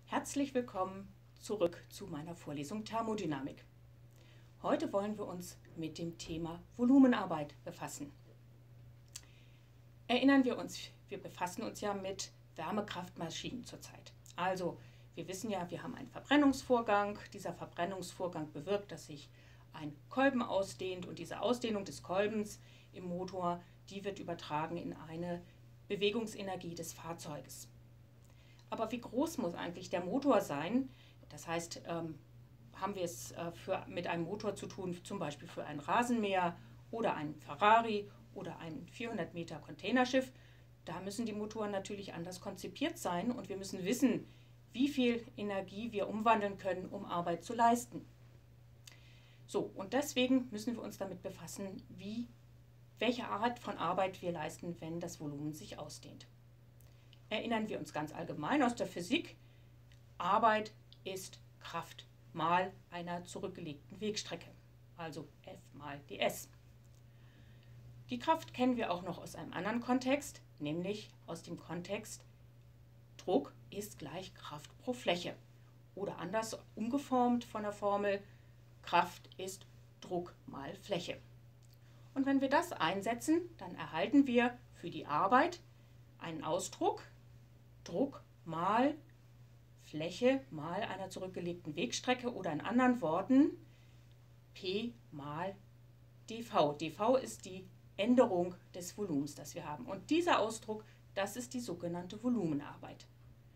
Herzlich willkommen zurück zu meiner Vorlesung Thermodynamik. Heute wollen wir uns mit dem Thema Volumenarbeit befassen. Erinnern wir uns, wir befassen uns ja mit Wärmekraftmaschinen zurzeit. Also, wir wissen ja, wir haben einen Verbrennungsvorgang. Dieser Verbrennungsvorgang bewirkt, dass sich ein Kolben ausdehnt und diese Ausdehnung des Kolbens im Motor, die wird übertragen in eine Bewegungsenergie des Fahrzeuges. Aber wie groß muss eigentlich der Motor sein? Das heißt, haben wir es mit einem Motor zu tun, zum Beispiel für ein Rasenmäher oder einen Ferrari oder ein 400 Meter Containerschiff. Da müssen die Motoren natürlich anders konzipiert sein und wir müssen wissen, wie viel Energie wir umwandeln können, um Arbeit zu leisten. So, und deswegen müssen wir uns damit befassen, welche Art von Arbeit wir leisten, wenn das Volumen sich ausdehnt. Erinnern wir uns ganz allgemein aus der Physik, Arbeit ist Kraft mal einer zurückgelegten Wegstrecke, also F mal ds. Die Kraft kennen wir auch noch aus einem anderen Kontext, nämlich aus dem Kontext Druck ist gleich Kraft pro Fläche oder anders umgeformt von der Formel Kraft ist Druck mal Fläche. Und wenn wir das einsetzen, dann erhalten wir für die Arbeit einen Ausdruck, Druck mal Fläche mal einer zurückgelegten Wegstrecke oder in anderen Worten P mal dV. dV ist die Änderung des Volumens, das wir haben. Und dieser Ausdruck, das ist die sogenannte Volumenarbeit.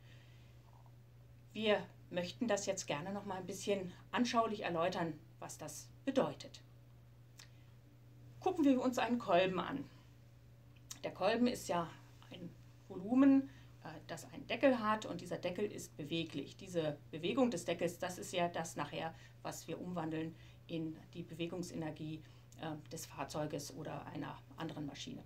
Wir möchten das jetzt gerne noch mal ein bisschen anschaulich erläutern, was das bedeutet. Gucken wir uns einen Kolben an. Der Kolben ist ja ein Volumen, das einen Deckel hat und dieser Deckel ist beweglich. Diese Bewegung des Deckels, das ist ja das nachher, was wir umwandeln in die Bewegungsenergie des Fahrzeuges oder einer anderen Maschine.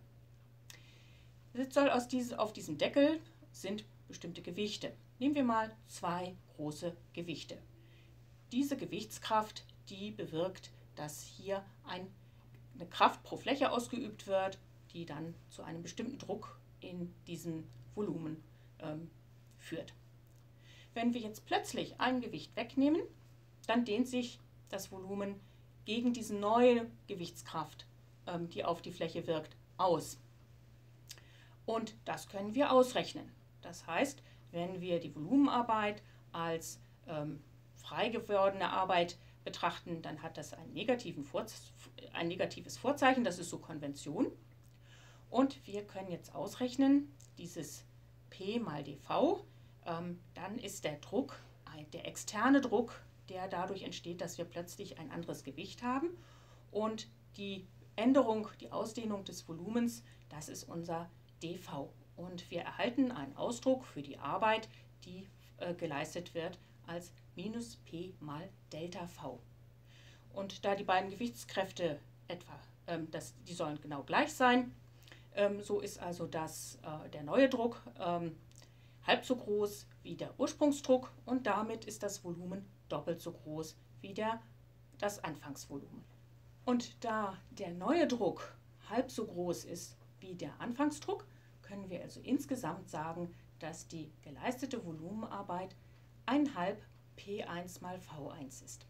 Auf diesem Deckel sind bestimmte Gewichte. Nehmen wir mal zwei große Gewichte. Diese Gewichtskraft, die bewirkt, dass hier eine Kraft pro Fläche ausgeübt wird, die dann zu einem bestimmten Druck in diesem Volumen führt. Wenn wir jetzt plötzlich ein Gewicht wegnehmen, dann dehnt sich das Volumen gegen diese neue Gewichtskraft, die auf die Fläche wirkt, aus. Und das können wir ausrechnen. Das heißt, wenn wir die Volumenarbeit als frei gewordene Arbeit betrachten, dann hat das ein negatives Vorzeichen, das ist so Konvention. Und wir können jetzt ausrechnen, dieses P mal dV, dann ist der Druck, der externe Druck, der dadurch entsteht, dass wir plötzlich ein anderes Gewicht haben. Und die Änderung, die Ausdehnung des Volumens, das ist unser dV. Und wir erhalten einen Ausdruck für die Arbeit, die geleistet wird, als minus P mal Delta V. Und da die beiden Gewichtskräfte die sollen genau gleich sein, so ist also der neue Druck halb so groß wie der Ursprungsdruck und damit ist das Volumen doppelt so groß wie das Anfangsvolumen. Und da der neue Druck halb so groß ist wie der Anfangsdruck, können wir also insgesamt sagen, dass die geleistete Volumenarbeit 1/2 P1 mal V1 ist.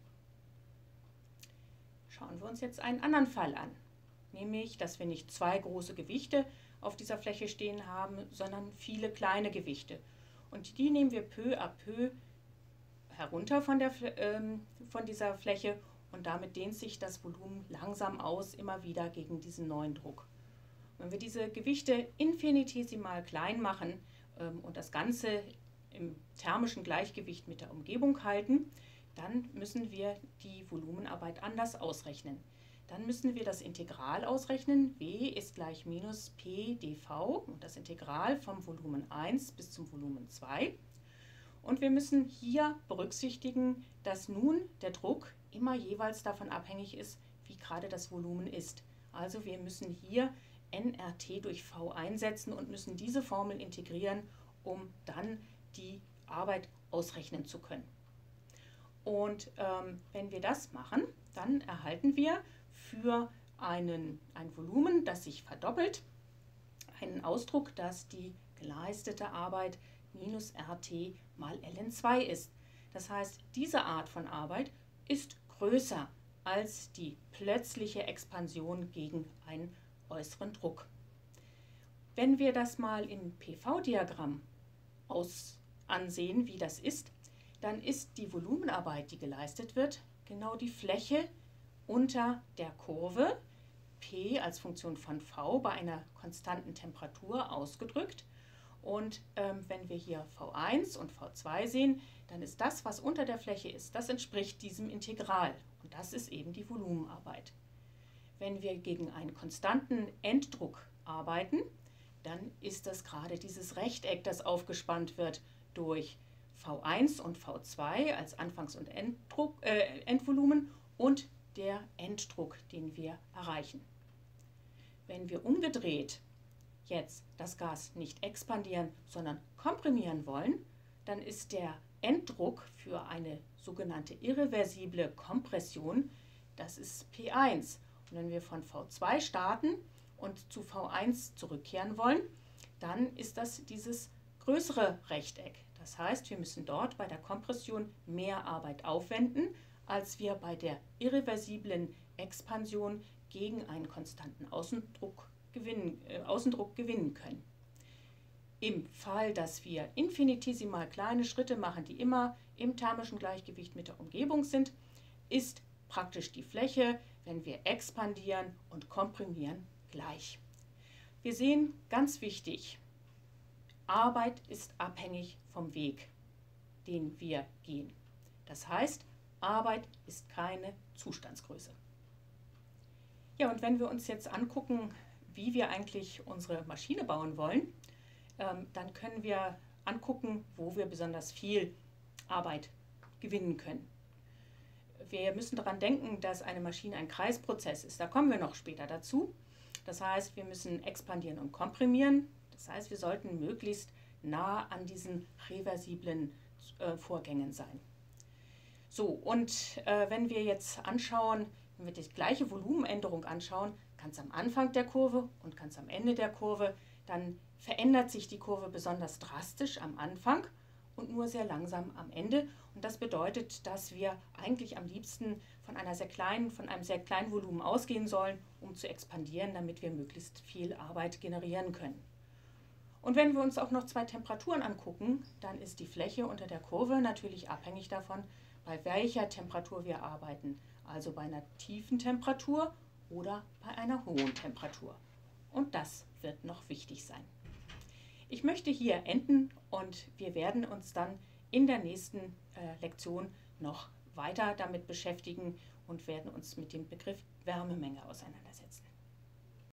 Schauen wir uns jetzt einen anderen Fall an, nämlich, dass wir nicht zwei große Gewichte auf dieser Fläche stehen haben, sondern viele kleine Gewichte. Und die nehmen wir peu à peu herunter von dieser Fläche und damit dehnt sich das Volumen langsam aus, immer wieder gegen diesen neuen Druck. Wenn wir diese Gewichte infinitesimal klein machen und das Ganze im thermischen Gleichgewicht mit der Umgebung halten, dann müssen wir die Volumenarbeit anders ausrechnen. Dann müssen wir das Integral ausrechnen, W ist gleich minus P dV und das Integral vom Volumen 1 bis zum Volumen 2. Und wir müssen hier berücksichtigen, dass nun der Druck immer jeweils davon abhängig ist, wie gerade das Volumen ist. Also wir müssen hier nRT durch V einsetzen und müssen diese Formel integrieren, um dann die Arbeit ausrechnen zu können. Und wenn wir das machen, dann erhalten wir für ein Volumen, das sich verdoppelt, einen Ausdruck, dass die geleistete Arbeit minus RT mal ln2 ist. Das heißt, diese Art von Arbeit ist größer als die plötzliche Expansion gegen einen äußeren Druck. Wenn wir das mal im PV-Diagramm ansehen, wie das ist, dann ist die Volumenarbeit, die geleistet wird, genau die Fläche unter der Kurve, P als Funktion von V bei einer konstanten Temperatur ausgedrückt. Und wenn wir hier V1 und V2 sehen, dann ist das, was unter der Fläche ist, das entspricht diesem Integral. Und das ist eben die Volumenarbeit. Wenn wir gegen einen konstanten Enddruck arbeiten, dann ist das gerade dieses Rechteck, das aufgespannt wird durch V1 und V2 als Anfangs- und Endvolumen und der Enddruck, den wir erreichen. Wenn wir umgedreht jetzt das Gas nicht expandieren, sondern komprimieren wollen, dann ist der Enddruck für eine sogenannte irreversible Kompression, das ist P1. Und wenn wir von V2 starten und zu V1 zurückkehren wollen, dann ist das dieses größere Rechteck. Das heißt, wir müssen dort bei der Kompression mehr Arbeit aufwenden, als wir bei der irreversiblen Expansion gegen einen konstanten Außendruck gewinnen können. Im Fall, dass wir infinitesimal kleine Schritte machen, die immer im thermischen Gleichgewicht mit der Umgebung sind, ist praktisch die Fläche, wenn wir expandieren und komprimieren, gleich. Wir sehen, ganz wichtig, Arbeit ist abhängig vom Weg, den wir gehen. Das heißt, Arbeit ist keine Zustandsgröße. Ja, und wenn wir uns jetzt angucken, wie wir eigentlich unsere Maschine bauen wollen, dann können wir angucken, wo wir besonders viel Arbeit gewinnen können. Wir müssen daran denken, dass eine Maschine ein Kreisprozess ist. Da kommen wir noch später dazu. Das heißt, wir müssen expandieren und komprimieren. Das heißt, wir sollten möglichst nah an diesen reversiblen Vorgängen sein. So, und wenn wir jetzt anschauen, wenn wir die gleiche Volumenänderung anschauen, ganz am Anfang der Kurve und ganz am Ende der Kurve, dann verändert sich die Kurve besonders drastisch am Anfang und nur sehr langsam am Ende. Und das bedeutet, dass wir eigentlich am liebsten von einem sehr kleinen Volumen ausgehen sollen, um zu expandieren, damit wir möglichst viel Arbeit generieren können. Und wenn wir uns auch noch zwei Temperaturen angucken, dann ist die Fläche unter der Kurve natürlich abhängig davon, bei welcher Temperatur wir arbeiten. Also bei einer tiefen Temperatur oder bei einer hohen Temperatur. Und das wird noch wichtig sein. Ich möchte hier enden und wir werden uns dann in der nächsten Lektion noch weiter damit beschäftigen und werden uns mit dem Begriff Wärmemenge auseinandersetzen.